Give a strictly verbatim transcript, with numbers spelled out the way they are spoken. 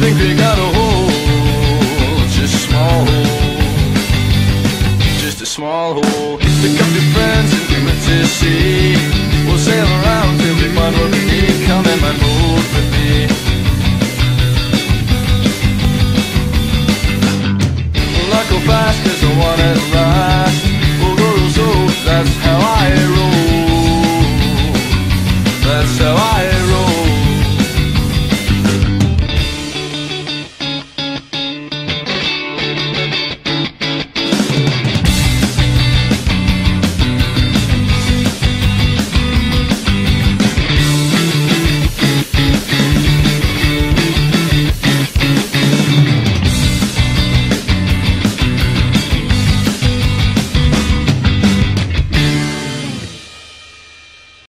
think we got a hole, just a small hole, just a small hole. Pick up your friends and we went to sea. We'll sail around till we find what we need. Come in my boat with me. We'll not go fast cause I want it last. We'll go real slow, that's how I roll. That's how I